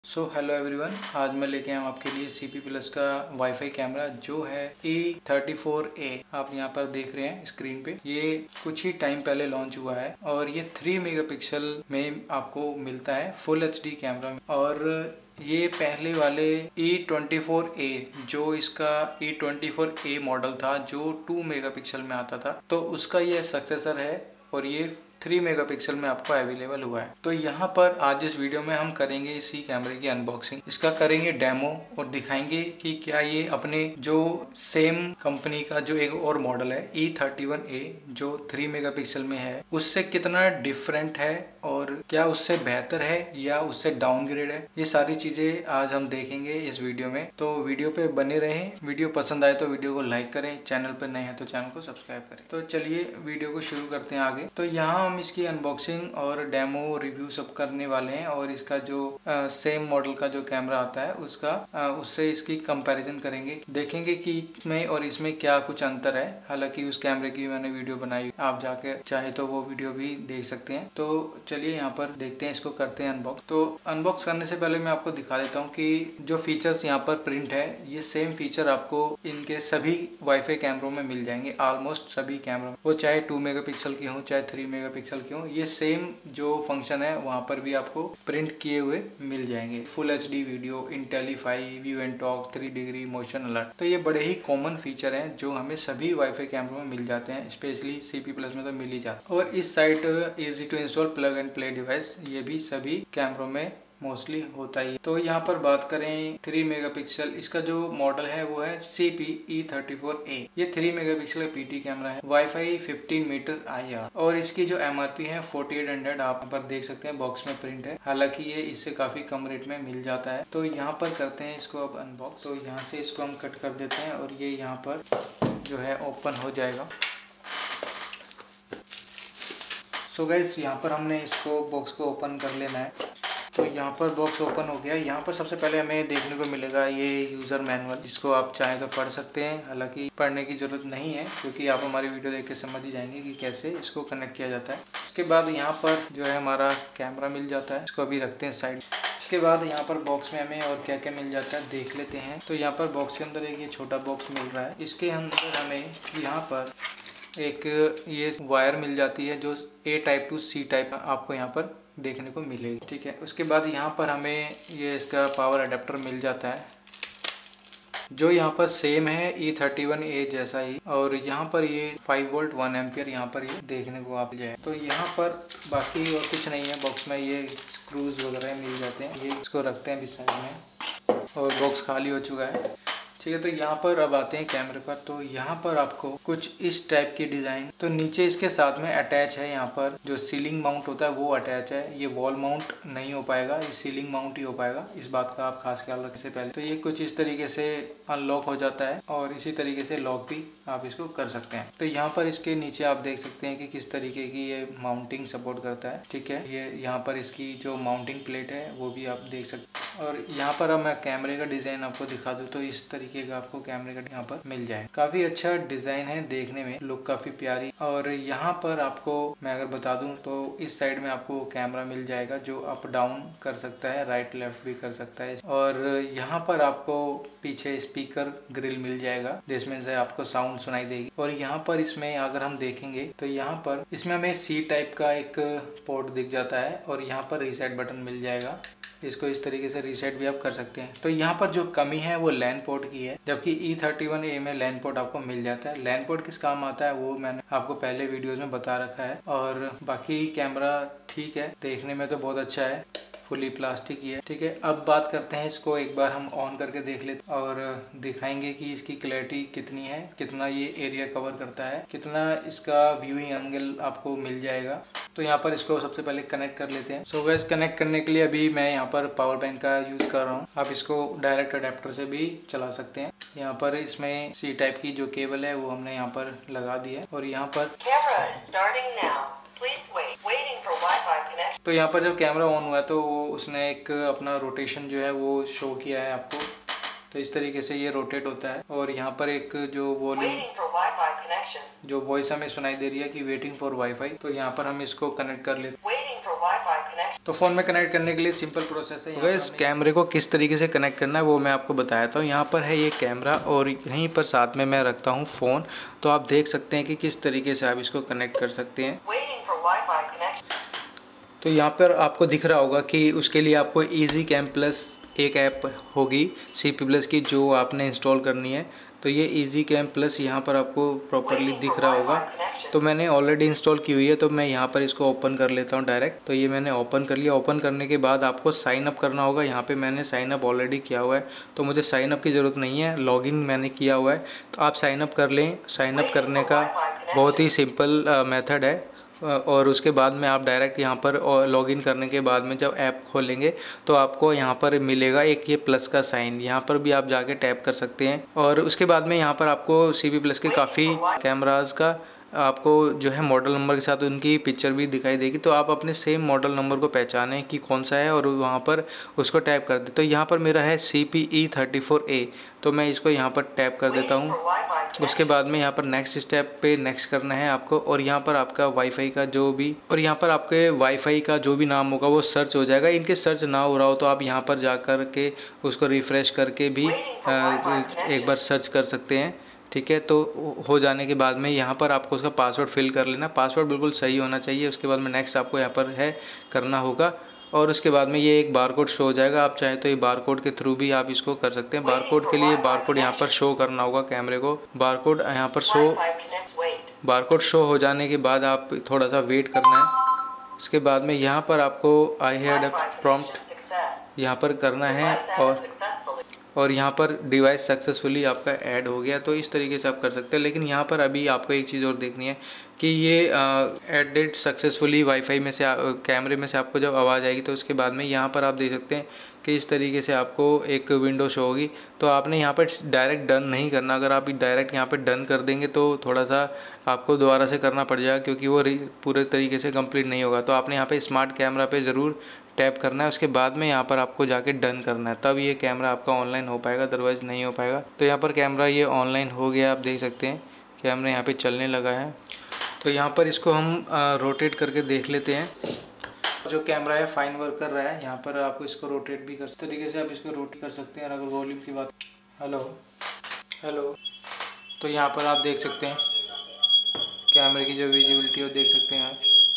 Hello everyone, आज मैं लेके आया हूँ आपके लिए CP प्लस का वाईफाई कैमरा जो है E34A। आप यहाँ पर देख रहे हैं स्क्रीन पे। ये कुछ ही टाइम पहले लॉन्च हुआ है और ये 3 मेगापिक्सल में आपको मिलता है फुल HD कैमरा में। और ये पहले वाले E24A जो इसका E24A मॉडल था जो 2 मेगापिक्सल में आता था, तो उसका ये सक्सेसर है और ये 3 मेगापिक्सल में आपको अवेलेबल हुआ है। तो यहाँ पर आज इस वीडियो में हम करेंगे इसी कैमरे की अनबॉक्सिंग, इसका करेंगे डेमो और दिखाएंगे कि क्या ये अपने जो सेम कंपनी का जो एक और मॉडल है E31A जो 3 मेगापिक्सल में है उससे कितना डिफरेंट है और क्या उससे बेहतर है या उससे डाउनग्रेड है। ये सारी चीजें आज हम देखेंगे इस वीडियो में, तो वीडियो पे बने रहें। वीडियो पसंद आए तो वीडियो को लाइक करें, चैनल पर नए हैं तो चैनल को सब्सक्राइब करें। तो चलिए वीडियो को शुरू करते हैं आगे। तो यहाँ हम इसकी अनबॉक्सिंग और डेमो रिव्यू सब करने वाले हैं और इसका जो सेम मॉडल का जो कैमरा आता है उसका उससे इसकी कंपैरिजन करेंगे, देखेंगे कि इसमें और इसमें क्या कुछ अंतर है। हालांकि उस कैमरे की मैंने वीडियो बनाई, आप जाके चाहे तो वो वीडियो भी देख सकते हैं। तो चलिए यहाँ पर देखते हैं, इसको करते हैं अनबॉक्स। तो अनबॉक्स करने से पहले मैं आपको दिखा देता हूँ कि जो फीचर्स यहाँ पर प्रिंट है ये सेम फीचर आपको इनके सभी वाईफाई कैमरों में मिल जाएंगे। ऑलमोस्ट सभी कैमरों, वो चाहे 2 मेगापिक्सल की हो चाहे 3 मेगापिक्सल की हो, ये सेम जो फंक्शन है वहाँ पर भी आपको प्रिंट किए हुए मिल जाएंगे। Full HD video, intellify, view and talk, 3 degree motion alert. तो ये बड़े ही कॉमन फीचर हैं जो हमें सभी वाईफाई कैमरों में मिल जाते हैं, स्पेशली CP प्लस में तो मिल ही जाता है। और इस साइट easy to install plug and play device, ये भी सभी कैमरों में मोस्टली होता ही है। तो यहाँ पर बात करें 3 मेगापिक्सल, इसका जो मॉडल है वो है CP E34A। ये 3 मेगापिक्सल का PT कैमरा है, वाईफाई 15 मीटर IR और इसकी जो MRP है 4800 आप यहाँ पर देख सकते हैं, बॉक्स में प्रिंट है। हालांकि ये इससे काफी कम रेट में मिल जाता है। तो यहाँ पर करते हैं इसको अब अनबॉक्स। तो यहाँ से इसको हम कट कर देते हैं और ये यहाँ पर जो है ओपन हो जाएगा। सो गाइस, यहाँ पर हमने इसको बॉक्स को ओपन कर लेना है। तो यहाँ पर बॉक्स ओपन हो गया। यहाँ पर सबसे पहले हमें देखने को मिलेगा ये यूज़र मैनुअल, जिसको आप चाहें तो पढ़ सकते हैं। हालांकि पढ़ने की ज़रूरत नहीं है क्योंकि आप हमारी वीडियो देख के समझ ही जाएंगे कि कैसे इसको कनेक्ट किया जाता है। उसके बाद यहाँ पर जो है हमारा कैमरा मिल जाता है, इसको अभी रखते हैं साइड। उसके बाद यहाँ पर बॉक्स में हमें और क्या क्या मिल जाता है देख लेते हैं। तो यहाँ पर बॉक्स के अंदर एक ये छोटा बॉक्स मिल रहा है, इसके अंदर हमें यहाँ पर एक ये वायर मिल जाती है जो A type to C type आपको यहाँ पर देखने को मिलेगी। ठीक है, उसके बाद यहाँ पर हमें ये इसका पावर अडेप्टर मिल जाता है जो यहाँ पर सेम है E31A जैसा ही, और यहाँ पर ये 5 वोल्ट 1 एम्पियर यहाँ पर ये देखने को आप जाए। तो यहाँ पर बाकी और कुछ नहीं है बॉक्स में, ये स्क्रूज वगैरह मिल जाते हैं। ये इसको रखते हैं अभी साइड में और बॉक्स खाली हो चुका है। ठीक है, तो यहाँ पर अब आते हैं कैमरे पर। तो यहाँ पर आपको कुछ इस टाइप की डिज़ाइन, तो नीचे इसके साथ में अटैच है, यहाँ पर जो सीलिंग माउंट होता है वो अटैच है। ये वॉल माउंट नहीं हो पाएगा, ये सीलिंग माउंट ही हो पाएगा, इस बात का आप खास ख्याल रखने से पहले। तो ये कुछ इस तरीके से अनलॉक हो जाता है और इसी तरीके से लॉक भी आप इसको कर सकते हैं। तो यहाँ पर इसके नीचे आप देख सकते हैं कि किस तरीके की ये माउंटिंग सपोर्ट करता है। ठीक है, ये यहाँ पर इसकी जो माउंटिंग प्लेट है वो भी आप देख सकते हैं। और यहाँ पर अब मैं कैमरे का डिज़ाइन आपको दिखा दूँ तो इस तरीके का आपको कैमरे का यहाँ पर मिल जाए। काफी अच्छा डिजाइन है, देखने में लुक काफी प्यारी। और यहाँ पर आपको मैं अगर बता दूं तो इस साइड में आपको कैमरा मिल जाएगा जो अप डाउन कर सकता है, राइट लेफ्ट भी कर सकता है। और यहाँ पर आपको पीछे स्पीकर ग्रिल मिल जाएगा जिसमें से आपको साउंड सुनाई देगी। और यहाँ पर इसमें अगर हम देखेंगे तो यहाँ पर इसमें हमें C टाइप का एक पोर्ट दिख जाता है और यहाँ पर रीसेट बटन मिल जाएगा, इसको इस तरीके से रीसेट भी आप कर सकते हैं। तो यहाँ पर जो कमी है वो लैन पोर्ट की है, जबकि E31A में लैन पोर्ट आपको मिल जाता है। लैन पोर्ट किस काम आता है वो मैंने आपको पहले वीडियोस में बता रखा है। और बाकी कैमरा ठीक है, देखने में तो बहुत अच्छा है, फुली प्लास्टिक ही है। ठीक है, अब बात करते हैं इसको एक बार हम ऑन करके देख लेते और दिखाएंगे कि इसकी क्लैरिटी कितनी है, कितना ये एरिया कवर करता है, कितना इसका व्यूइंग एंगल आपको मिल जाएगा। तो यहाँ पर इसको सबसे पहले कनेक्ट कर लेते हैं। सो गाइस, कनेक्ट करने के लिए अभी मैं यहाँ पर पावर बैंक का यूज़ कर रहा हूँ। आप इसको डायरेक्ट अडेप्टर से भी चला सकते हैं। यहाँ पर इसमें C टाइप की जो केबल है वो हमने यहाँ पर लगा दी है और यहाँ पर तो यहाँ पर जब कैमरा ऑन हुआ तो वो उसने एक अपना रोटेशन जो है वो शो किया है आपको। तो इस तरीके से ये रोटेट होता है और यहाँ पर एक जो वॉल्यूम जो वॉइस हमें सुनाई दे रही है कि वेटिंग फॉर वाईफाई, तो यहाँ पर हम इसको कनेक्ट कर लेते हैं। तो फ़ोन में कनेक्ट करने के लिए सिंपल प्रोसेस है। इस कैमरे को किस तरीके से कनेक्ट करना है वो मैं आपको बताता हूँ। यहाँ पर है ये कैमरा और यहीं पर साथ में मैं रखता हूँ फ़ोन। तो आप देख सकते हैं कि किस तरीके से आप इसको कनेक्ट कर सकते हैं। तो यहाँ पर आपको दिख रहा होगा कि उसके लिए आपको ईजी कैम प्लस एक ऐप होगी CP Plus की जो आपने इंस्टॉल करनी है। तो ये ईजी कैम प्लस यहाँ पर आपको प्रॉपरली दिख रहा होगा। तो मैंने ऑलरेडी इंस्टॉल की हुई है, तो मैं यहाँ पर इसको ओपन कर लेता हूँ डायरेक्ट। तो ये मैंने ओपन कर लिया। ओपन करने के बाद आपको साइन अप करना होगा। यहाँ पे मैंने साइन अप ऑलरेडी किया हुआ है, तो मुझे साइन अप की ज़रूरत नहीं है, लॉगिन मैंने किया हुआ है। तो आप साइन अप कर लें। साइन अप करने का बहुत ही सिंपल मेथड है। और उसके बाद में आप डायरेक्ट यहाँ पर लॉगिन करने के बाद में जब ऐप खोलेंगे तो आपको यहाँ पर मिलेगा एक ये प्लस का साइन। यहाँ पर भी आप जाके टैप कर सकते हैं। और उसके बाद में यहाँ पर आपको CP Plus के काफ़ी कैमराज़ का आपको जो है मॉडल नंबर के साथ उनकी पिक्चर भी दिखाई देगी। तो आप अपने सेम मॉडल नंबर को पहचानें कि कौन सा है और वहाँ पर उसको टैप कर दें। तो यहाँ पर मेरा है CPE34A, तो मैं इसको यहाँ पर टैप कर देता हूँ। उसके बाद में यहाँ पर नेक्स्ट स्टेप पे नेक्स्ट करना है आपको। और यहाँ पर आपका वाईफाई का जो भी वाईफाई का जो भी नाम होगा वो सर्च हो जाएगा। इनके सर्च ना हो रहा हो तो आप यहाँ पर जा कर के उसको रिफ़्रेश करके भी एक बार सर्च कर सकते हैं। ठीक है, तो हो जाने के बाद में यहाँ पर आपको उसका पासवर्ड फिल कर लेना। पासवर्ड बिल्कुल सही होना चाहिए। उसके बाद में नेक्स्ट आपको यहाँ पर है करना होगा। और उसके बाद में ये एक बारकोड शो हो जाएगा। आप चाहे तो ये बारकोड के थ्रू भी आप इसको कर सकते हैं। बारकोड के लिए बारकोड यहाँ पर शो करना होगा कैमरे को। बारकोड यहाँ पर बारकोड शो हो जाने के बाद आप थोड़ा सा वेट करना है। उसके बाद में यहाँ पर आपको आई हैड अ प्रॉम्प्ट यहाँ पर करना है और यहाँ पर डिवाइस सक्सेसफुली आपका ऐड हो गया। तो इस तरीके से आप कर सकते हैं। लेकिन यहाँ पर अभी आपको एक चीज़ और देखनी है कि ये एडेड सक्सेसफुली वाईफाई में से कैमरे में से आपको जब आवाज़ आएगी तो उसके बाद में यहाँ पर आप देख सकते हैं कि इस तरीके से आपको एक विंडो शो होगी। तो आपने यहाँ पर डायरेक्ट डन नहीं करना। अगर आप डायरेक्ट यहाँ पर डन कर देंगे तो थोड़ा सा आपको दोबारा से करना पड़ जाएगा, क्योंकि वो पूरे तरीके से कंप्लीट नहीं होगा। तो आपने यहाँ पे स्मार्ट कैमरा पे ज़रूर टैप करना है। उसके बाद में यहाँ पर आपको जाके डन करना है, तब ये कैमरा आपका ऑनलाइन हो पाएगा, अदरवाइज़ नहीं हो पाएगा। तो यहाँ पर कैमरा ये ऑनलाइन हो गया। आप देख सकते हैं कैमरा यहाँ पे चलने लगा है। तो यहाँ पर इसको हम रोटेट करके देख लेते हैं। जो कैमरा है फाइन वर्क कर रहा है। यहाँ पर आपको इसको रोटेट भी कर तरीके से आप इसको रोटेट कर सकते हैं। और अगर वॉल्यूम की बात हेलो तो यहाँ पर आप देख सकते हैं कैमरे की जो विजिबिलिटी है वो देख सकते हैं आप।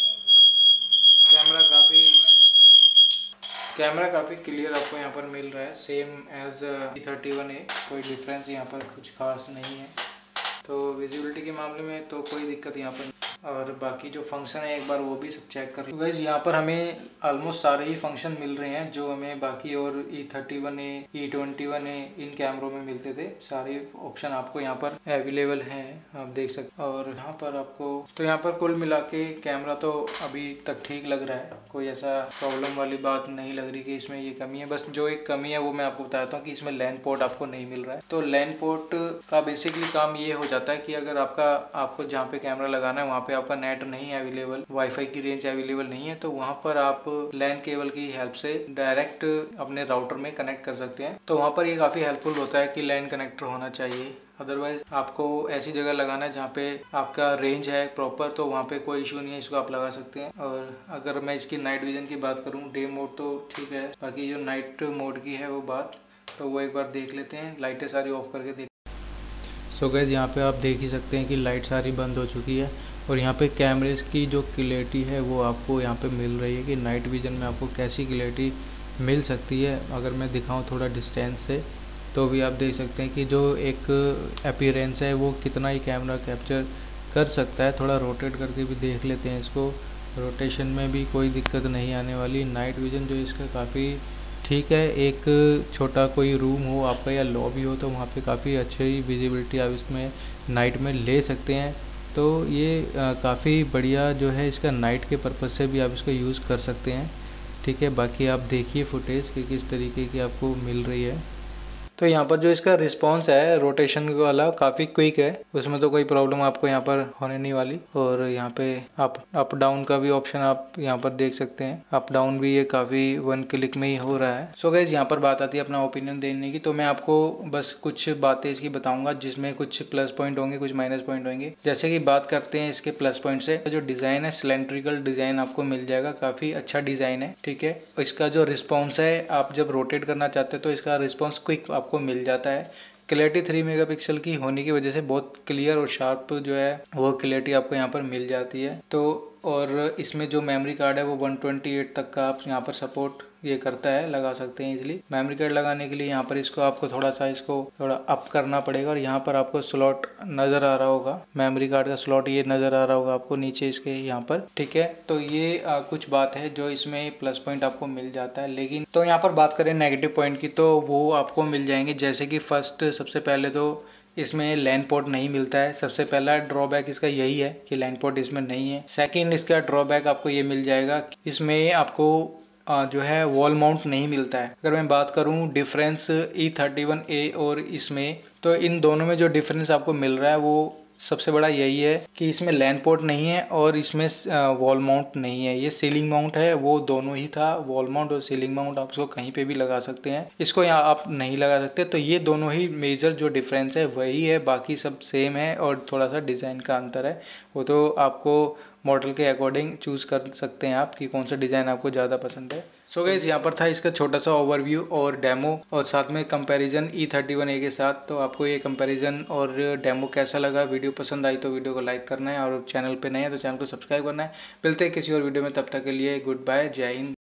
कैमरा काफ़ी क्लियर आपको यहाँ पर मिल रहा है, सेम एज E31A। कोई डिफरेंस यहाँ पर कुछ खास नहीं है। तो विजिबिलिटी के मामले में तो कोई दिक्कत यहाँ पर। और बाकी जो फंक्शन है एक बार वो भी सब चेक कर लो। गाइस यहाँ पर हमें ऑलमोस्ट सारे ही फंक्शन मिल रहे हैं जो हमें बाकी और E31A E21A इन कैमरों में मिलते थे। सारे ऑप्शन आपको यहाँ पर अवेलेबल हैं, आप देख सकते। और यहाँ पर आपको तो यहाँ पर कुल मिला के कैमरा तो अभी तक ठीक लग रहा है। कोई ऐसा प्रॉब्लम वाली बात नहीं लग रही कि इसमें ये कमी है। बस जो एक कमी है वो मैं आपको बताता हूँ कि इसमें लैन पोर्ट आपको नहीं मिल रहा है। तो लैन पोर्ट का बेसिकली काम ये हो जाता है कि अगर आपको जहाँ पे कैमरा लगाना है वहाँ पे आपका नेट नहीं है अवेलेबल, वाईफाई की रेंज अवेलेबल नहीं है, तो वहाँ पर आप लैन केबल की हेल्प से डायरेक्ट अपने राउटर में कनेक्ट कर सकते हैं। तो वहाँ पर ये काफ़ी हेल्पफुल होता है कि लैन कनेक्टर होना चाहिए। अदरवाइज आपको ऐसी जगह लगाना है जहाँ पे आपका रेंज है प्रॉपर, तो वहाँ पे कोई इशू नहीं है, इसको आप लगा सकते हैं। और अगर मैं इसकी नाइट विजन की बात करूँ, डे मोड तो ठीक है, बाकी जो नाइट मोड की है वो बात, तो वो एक बार देख लेते हैं। लाइटें सारी ऑफ करके देख। सो गाइस यहाँ पे आप देख ही सकते हैं कि लाइट सारी बंद हो चुकी है और यहाँ पे कैमरे की जो क्लैरिटी है वो आपको यहाँ पे मिल रही है कि नाइट विजन में आपको कैसी क्लैरिटी मिल सकती है। अगर मैं दिखाऊँ थोड़ा डिस्टेंस से तो भी आप देख सकते हैं कि जो एक अपीयरेंस है वो कितना ही कैमरा कैप्चर कर सकता है। थोड़ा रोटेट करके भी देख लेते हैं इसको। रोटेशन में भी कोई दिक्कत नहीं आने वाली। नाइट विजन जो इसका काफ़ी ठीक है। एक छोटा कोई रूम हो आपका या लॉबी हो तो वहाँ पे काफ़ी अच्छी विजिबिलिटी आप इसमें नाइट में ले सकते हैं। तो ये काफ़ी बढ़िया जो है, इसका नाइट के पर्पज़ से भी आप इसको यूज़ कर सकते हैं। ठीक है, बाकी आप देखिए फुटेज कि किस तरीके की आपको मिल रही है। तो यहाँ पर जो इसका रिस्पॉन्स है रोटेशन वाला काफ़ी क्विक है, उसमें तो कोई प्रॉब्लम आपको यहाँ पर होने नहीं वाली। और यहाँ पे अप डाउन का भी ऑप्शन आप यहाँ पर देख सकते हैं, अप डाउन भी ये काफ़ी 1 क्लिक में ही हो रहा है। सो गाइस यहाँ पर बात आती है अपना ओपिनियन देने की, तो मैं आपको बस कुछ बातें इसकी बताऊंगा जिसमें कुछ प्लस पॉइंट होंगे, कुछ माइनस पॉइंट होंगे। जैसे कि बात करते हैं इसके प्लस पॉइंट से, जो डिज़ाइन है सिलेंड्रिकल डिज़ाइन आपको मिल जाएगा, काफ़ी अच्छा डिज़ाइन है, ठीक है। इसका जो रिस्पॉन्स है, आप जब रोटेट करना चाहते हैं तो इसका रिस्पॉन्स क्विक आपको मिल जाता है। क्लैरिटी 3 मेगापिक्सल की होने की वजह से बहुत क्लियर और शार्प जो है वो क्लैरिटी आपको यहाँ पर मिल जाती है। तो और इसमें जो मेमोरी कार्ड है वो 128 तक का आप यहाँ पर सपोर्ट ये करता है, लगा सकते हैं इजीली। मेमोरी कार्ड लगाने के लिए यहाँ पर इसको आपको थोड़ा अप करना पड़ेगा और यहाँ पर आपको स्लॉट नज़र आ रहा होगा, मेमोरी कार्ड का स्लॉट ये नज़र आ रहा होगा आपको नीचे इसके यहाँ पर, ठीक है। तो ये कुछ बात है जो इसमें प्लस पॉइंट आपको मिल जाता है। लेकिन तो यहाँ पर बात करें नेगेटिव पॉइंट की, तो वो आपको मिल जाएंगे। जैसे कि फर्स्ट सबसे पहले तो इसमें लैन पोर्ट नहीं मिलता है, सबसे पहला ड्रॉबैक इसका यही है कि लैन पोर्ट इसमें नहीं है। सेकंड इसका ड्रॉबैक आपको ये मिल जाएगा, इसमें आपको जो है वॉल माउंट नहीं मिलता है। अगर मैं बात करूं डिफरेंस E31A और इसमें, तो इन दोनों में जो डिफरेंस आपको मिल रहा है वो सबसे बड़ा यही है कि इसमें लैन पोर्ट नहीं है और इसमें वॉल माउंट नहीं है। ये सीलिंग माउंट है, वो दोनों ही था, वॉल माउंट और सीलिंग माउंट आप इसको कहीं पे भी लगा सकते हैं, इसको यहाँ आप नहीं लगा सकते। तो ये दोनों ही मेजर जो डिफरेंस है वही है, बाकी सब सेम है और थोड़ा सा डिज़ाइन का अंतर है, वो तो आपको मॉडल के अकॉर्डिंग चूज़ कर सकते हैं आप कि कौन सा डिज़ाइन आपको ज़्यादा पसंद है। सो गाइस यहाँ पर था इसका छोटा सा ओवरव्यू और डेमो और साथ में कंपैरिजन E31A के साथ। तो आपको ये कंपैरिजन और डेमो कैसा लगा, वीडियो पसंद आई तो वीडियो को लाइक करना है और चैनल पे नए हैं तो चैनल को सब्सक्राइब करना है। मिलते हैं किसी और वीडियो में, तब तक के लिए गुड बाय, जय हिंद।